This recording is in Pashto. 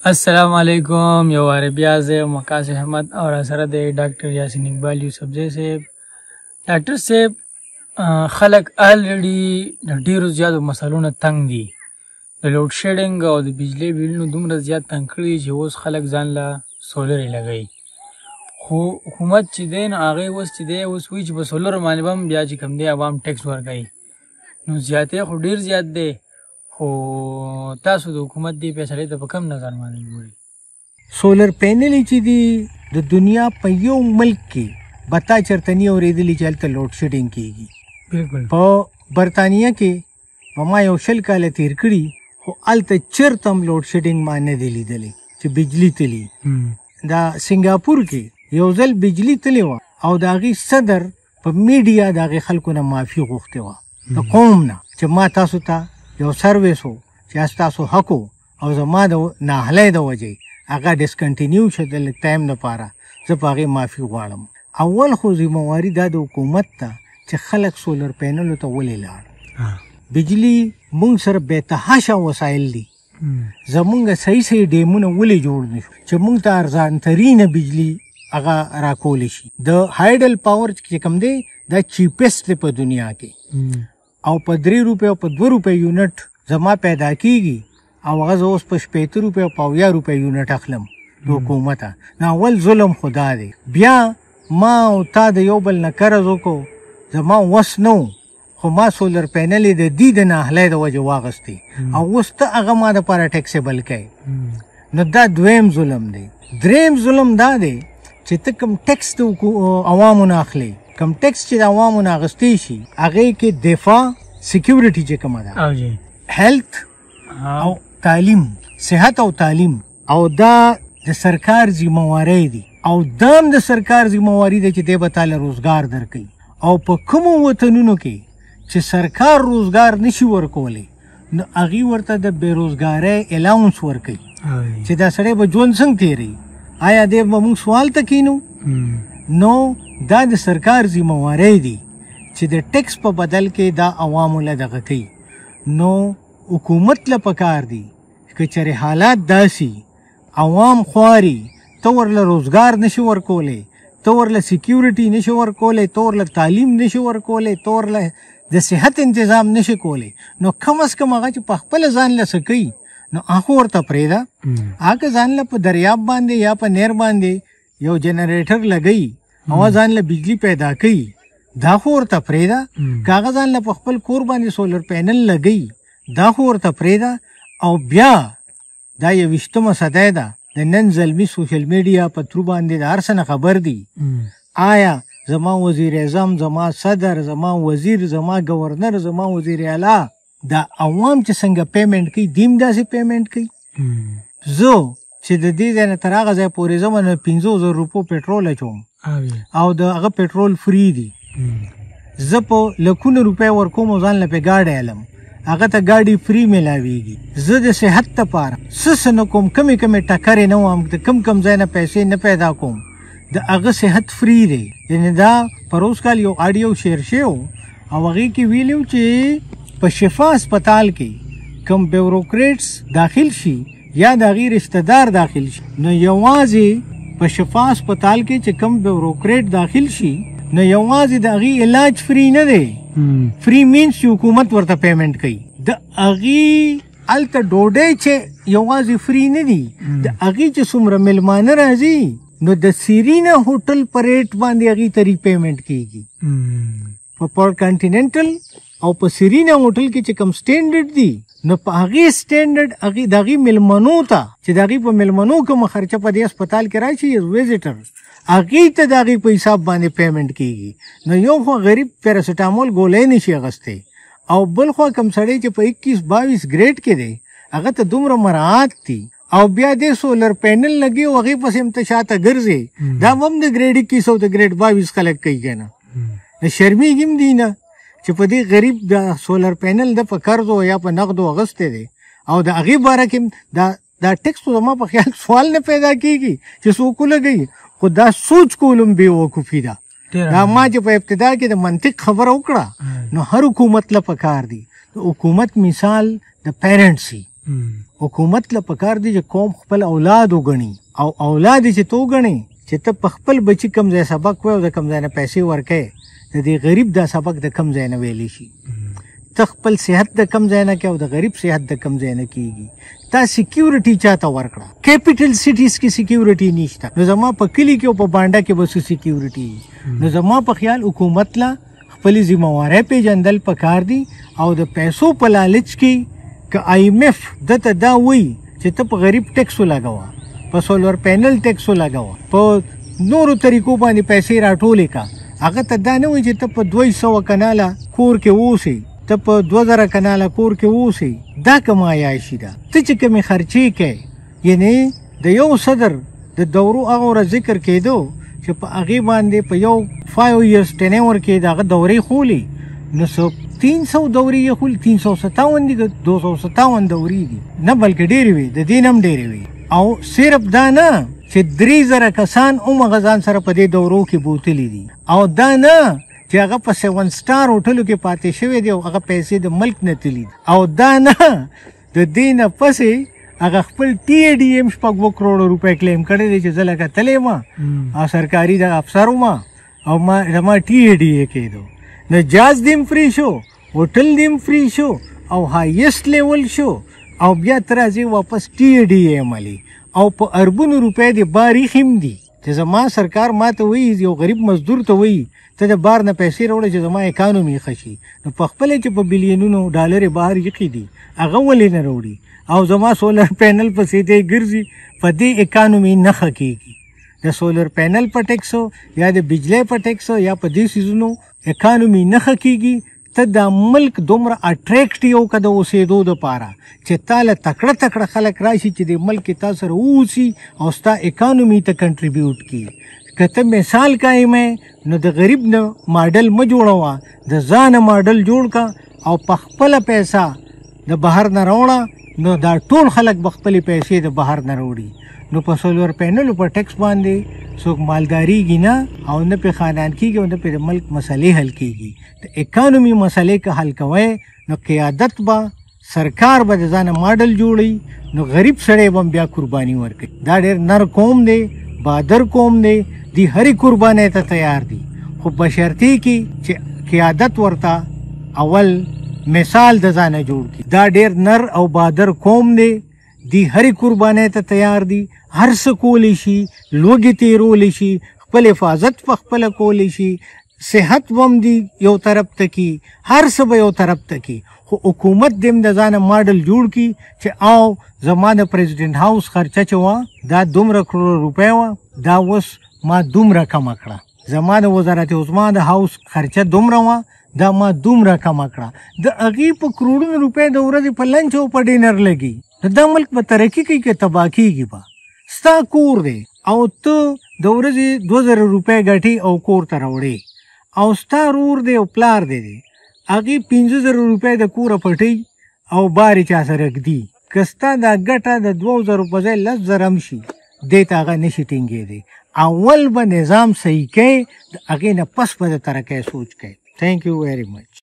السلام علیکم. یو وار بیا زه مقاصد احمد او سره د ډاکټر یاسین اقبال یوسفزی صاحب. ډاکټر صاحب خلک الریډي د ډیرو زیاتو مسلو نه تنګ دي. د لوډ شیډینګ او د بجلی بیلونو دومره زیات تنګ کړي چې اوس خلک ځان له سولرې لګوي. خو حکومت چې دی نو هغې اوس چې دی اوس وایي چې په سولرو باندې به هم بیا چې کوم دی عوام ټیکس ورکوي. نو زیاتې خو ډېر زیات دی. خو تاسو د حکومت دې فیصلې ته په کم نظر باندې ګورئ؟ سولر پینلې چې دي د دنیا په یو ملک کې به تا چېرته ني اورېدلي چې هلته لوډ شیډینګ کېږي. بلکل. په برطانیه کې ما یو 20 کاله تېر کړي خو هلته چېرته هم لوډ شیډینګ ما نه دی لیدلی چې بجلي تلي. دا سنګاپور کې یو ځل بجلي تلې وه او د هغې صدر په میډیا د هغې خلکو نه معافي غوښتې وه د قوم نه چې ما تاسو ته یو سروس و چې ستاسو حق او زما د ناهلی د وجې هغه ډسکنټینیو شه د لږ ټایم دپاره زه په هغې معافي غواړم. اول خو ذمواري دا د حکومت ته چې خلک سولر پینلو ته ولې لاړ. بجلي مونږ سره بېتحاشه وسایل دي. زمونږ صحیح ډیمونه ولې جوړ نه شو چې مونږ ته ارزانترینه بجلي هغه راکولی شي. د هایډل پاور چې کوم دی دا چیپسټ دی په دنیا کې او په 3 روپۍ او په 2 روپۍ یونټ زما پیدا کېږي او هغه زه اوس په 80 روپۍ او په 80 روپۍ یونټ اخلم د حکومته. نو اول ظلم خو دا دی. بیا ما او تا د یو بل نه قرض وکړو زما وس نه و خو ما سولر پینلې د دې د ناهلی د وجې واغستې او اوس ته هغه ما دپاره ټیکسیبل کوې. نو دا دویم ظلم دی. دریم ظلم دا دی چې ته کوم ټیکس د عوامو نه اخلې. کم ټیکس چې د عوامو نه اخیستی شي هغې کې دفاع سیکیورټي چې کومه ده هیلث او تعلیم صحت او تعلیم او دا د سرکار ذمواری دي او دا هم د سرکار ذمواری دی چې دی به تاله روزګار درکوي. او په کومو وطنونو کې چې سرکار روزګار نشي ورکولی نو هغې ورته د بېروزګارۍ الاونس ورکوي چې دا سړی به ژوند څنګه تېروي. آیا دی به موږ سوال ته کینو؟ نو دا د سرکار ذمواری دي چې د ټیکس په بدل کې دا عوامو له دغه کوي. نو حکومت له پکار دي که چېرې حالات داسي عوام خواري ته ورله روزګار نشي ورکولی ته ورله سیکیورټي نشي ورکولی ته ورله تعلیم نشي ورکولی ته ورله د صحت انتظام نشي کولی نو کم از کم هغه چې په خپله ځان له څه کوي نو هغه ورته پرېږده. هغه ځان له په دریاب باندې یا په نهر باندې یو جنریټر لګوي او ځان له بجلی پیدا کوي دا خو ورته پرېږده. که هغه ځان له په خپل کور باندې سولر پینل لګوي دا خو ورته پرېږده. او بیا دا 21مه صدی ده د نن زلمي سوشل میډیا په ترو باندې د هر څه نه خبر دي. آیا زما وزیر اعظم زما صدر زما وزیر زما گورنر زما وزیر اعلی دا عوام چې څنګه پیمنټ کوي دیم داسې پیمنټ کوي؟ زه چې د دې ځای نه تر هغه ځای پورې ځم نو 50,000 روپو پټرول اچوم او د هغه پټرول فری دي. زه په لکونه روپۍ ورکوم او ځان له پې ګاډی علم هغه ته ګاډي فری میلاویږي. زه د صحت دپاره څه نه کوم کمې ټکرې نه وم د کم ځای نه پیسې نه پیدا کوم د هغه صحت فری دی. یعنې دا پروس کال یو آډیو شیر شوی او هغې کې ویلي چې په شفا اسپتال کې کم بیوروکریټس داخل شي یا د هغې رشته دار داخل شي نو یوازې په شفا اسپتال کې چې کم بیوروکریټ داخل شي نو یوازې د هغې علاج فری نه دی. فری مینس چې حکومت ورته پیمنټ کوي. د هغې هلته ډوډۍ چې یوازې فری نه دي د هغې چې څومره میلمانه راځي نو د سیرینا هوټل په ریټ باندې هغې ته ریپیمنټ کېږي. په پر کانټیننټل او په سیرینا هوټل کې چې کوم سټینډرډ دي نو په هغې سټینډرډ د هغې میلمنو ته چې د هغې په میلمنو کومه خرچه په دې اسپتال کې راشي ویزیټر هغې ته د هغې په حساب باندې پیمنټ کېږي. نو یو خو غریب پیراسیټامول ګولۍ نشي اخیستی او بل خوا کوم سړی چې په 21-22 ګریډ کې دی هغه ته دومره مراعات دي او بیا دې سولر پینل لګي او هغې پسې هم ته شاته ګرځې دا هم د ګریډ 21 او د ګریډ 22 خلک کوي که نه شرمېږي هم دي نه چې په دې غریب د سولر پینل د په قرضو یا په نغدو اغوستی دی او د هغې باره کې دا ټیکس زما په خیال سوال نه پیدا کېږي چې څوک ولګوي خو دا سوچ کولم بېوقوفي ده. دا ما چې په ابتدا کې د منطق خبره وکړه نو هر حکومت له پکار دي د حکومت مثال د پیرنټس وي حکومت له پکار دی چې قوم خپل اولاد وګڼي او اولاد چې تو وګڼي چې ته په خپل بچي کم ځای سبق وای او د کم ځای نه پیسې ورکې د دې غریب دا سبق د کم ځای نه ویلی شي ته خپل صحت د کم ځای نه کوې او د غریب صحت د کم ځای نه کېږي تا سیکیورټي چاته ورکړه کیپیټل سټیز کې سیکیورټي نشته نو زما په کلي کې او په بانډه کې به څه سیکیورټي نو زما په خیال حکومت له خپلې ذمهوارۍ پېژندل پکار دي او د پیسو په لالچ کې که IMF دته دا وایي چې ته په غریب ټیکس ولګوه په سولر پینل ټیکس ولګوه په نورو طریقو باندې پیسې راټولې کا هغه ته دا نه وایي چې ته په 200 کناله کور کې اوسې ته په 2000 کناله کور کې اوسې دا کوم عیاشي ده ته چې کومې خرچې کوې یعنی د یو صدر د دورو هغه ورځ ذکر کېدو چې په هغې باندې په یو 5 years ټینور کې د هغه دورې خولي نو 300 دورې یې خولي 357 دي 257 دورې دي نه بلکې ډېرې وي د دې نه هم ډېرې وي او صرف دا نه چې 3000 کسان همغه ځان سره په دې دورو کې بوتلي دي او دا نه چې هغه په 7 سټار هوټلو کې پاتې شوی دی او هغه پیسې د ملک نه تلي او دا نه د دې نه پسې هغه خپل TADM 2 کروڑ روپۍ کلیم کړی دی چې زه لکه تللی ما او سرکاري د افسر وم او ما TADA کېدو نو جاز دیم فری شو هوټل دیم فری شو او هایست لیول شو او بیا تر راځي واپس TADA عملي او په اربونو روپۍ د باریخ هم دي چې زما سرکار ما ته وایي یو غریب مزدور ته وایي ته د بار نه پیسې راوړه چې زما اکانومي ښه شي نو په خپله چې په بلیونونو ډالرې بهر ایښي دي هغه ولې نه راوړي او زما سولر پینل پسې دی ګرځي په دې اکانومي نه ښه کېږي د سولر پینل په ټیکسو یا د بجلی په ټیکسو یا په دې څیزونو اکانومي نه ښه کېږي ته دا ملک دومره اټریکټیو که د اوسېدو دپاره چې تا له تکړه تکړه خلک راشي چې د ملک کې تا سره واوسي او ستا اکانومي ته کنټریبیوټ کړي که ته مثال قایمې نو د غریب نه ماډل مه جوړوه د ځانه ماډل جوړ که او په خپله پیسه د بهر نه راوړه نو دا ټول خلک به خپلې پیسې د بهر نه راوړي نو په سولر پینلو په ټیکس باندې څوک مالداریږي نه او نه پې خانان کېږي او نه پې د ملک مسلې حل کېږي د اکانومي مسلې که حل کوی نو قیادت به سرکار به د ځانه ماډل جوړوي نو غریب سړی به بیا قرباني ورکوي دا ډېر نر قوم دی بهادر قوم دی دی هرې قربانۍ ته تیار دي خو بشرطې کې چې قیادت ورته اول مثال د ځانه جوړ کړي دا ډېر نر او بهادر قوم دی دی هرې قربانۍ ته تیار دي هر څه کولی شي لوږې تېرولی شي خپل حفاظت په خپله کولی شي صحت بم دی یو طرف ته کی هر څه به یو طرف ته کی خو حکومت دیم د ځانه ماډل جوړ کی چې او زما د پریزیډنټ هاوس خرچه چې وه دا 2 کروڑ روپۍ وه دا اوس ما دومره کمه کړه زما د وزارت عظما د هاوس خرچه دومره وه دا ما دومره کمه کړه د هغې په کروڑونو روپۍ د ورځې په لنچ او په ډینر لګي نو دا ملک به ترقي کوي که تباه کېږي به ستا کور دی او ته د ورځې 2000 روپۍ ګټې او کور ته راوړې او ستا رور دی او پلار دی هغې 50,000 روپۍ د کوره پټوي او بار یې چا سره ږدي که ستا دا ګټه د 2000 په ځای 10,000 هم شي دې ته هغه نشي ټینګېدی اول به نظام صحیح کوي د هغې نه پس به د ترقۍ سوچ کوي. Thank you very much.